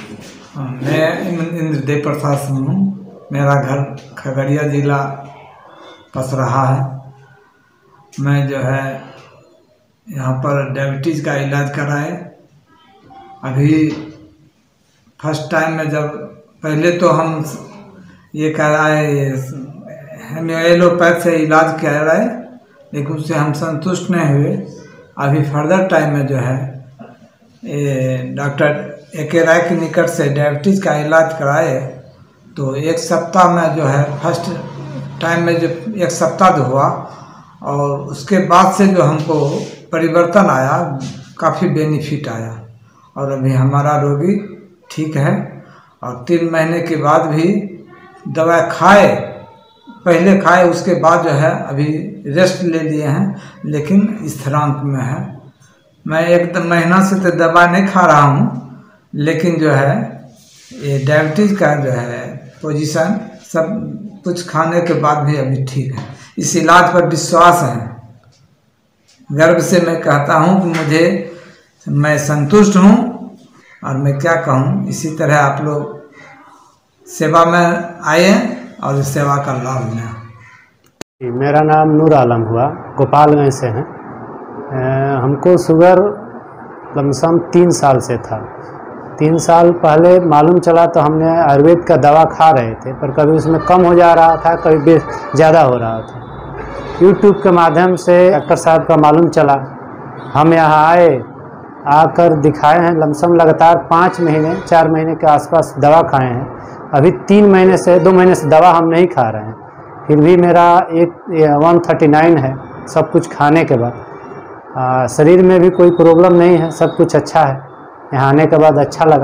मैं इंद्रदेव प्रसाद सिंह हूँ। मेरा घर खगड़िया जिला पसराहा है। मैं जो है यहाँ पर डायबिटीज़ का इलाज कराए। अभी फर्स्ट टाइम में जब पहले तो हम ये कराए एलोपैथ से इलाज कराए, लेकिन उससे हम संतुष्ट नहीं हुए। अभी फर्दर टाइम में जो है डॉक्टर ए.के. राय के निकट से डायबिटीज़ का इलाज कराए, तो एक सप्ताह में जो है फर्स्ट टाइम में जो एक सप्ताह हुआ, और उसके बाद से जो हमको परिवर्तन आया, काफ़ी बेनिफिट आया। और अभी हमारा रोगी ठीक है, और 3 महीने के बाद भी दवा खाए, पहले खाए उसके बाद जो है अभी रेस्ट ले लिए हैं, लेकिन स्थिरांक में है। मैं 1 महीना से तो दवा नहीं खा रहा हूँ, लेकिन जो है ये डायबिटीज़ का जो है पोजीशन सब कुछ खाने के बाद भी अभी ठीक है। इस इलाज पर विश्वास है। गर्व से मैं कहता हूँ कि मैं संतुष्ट हूँ, और मैं क्या कहूँ, इसी तरह आप लोग सेवा में आए और इस सेवा का लाभ लें। मेरा नाम नूर आलम हुआ, गोपालगंज से है। हमको शुगर लमसम 3 साल से था। 3 साल पहले मालूम चला तो हमने आयुर्वेद का दवा खा रहे थे, पर कभी उसमें कम हो जा रहा था, कभी ज़्यादा हो रहा था। यूट्यूब के माध्यम से डॉक्टर साहब का मालूम चला, हम यहाँ आए, आकर दिखाए हैं। लमसम लगातार 5 महीने 4 महीने के आसपास दवा खाए हैं। अभी 2 महीने से दवा हम नहीं खा रहे हैं, फिर भी मेरा 139 है सब कुछ खाने के बाद। शरीर में भी कोई प्रॉब्लम नहीं है, सब कुछ अच्छा है। यहाँ आने के बाद अच्छा लगा।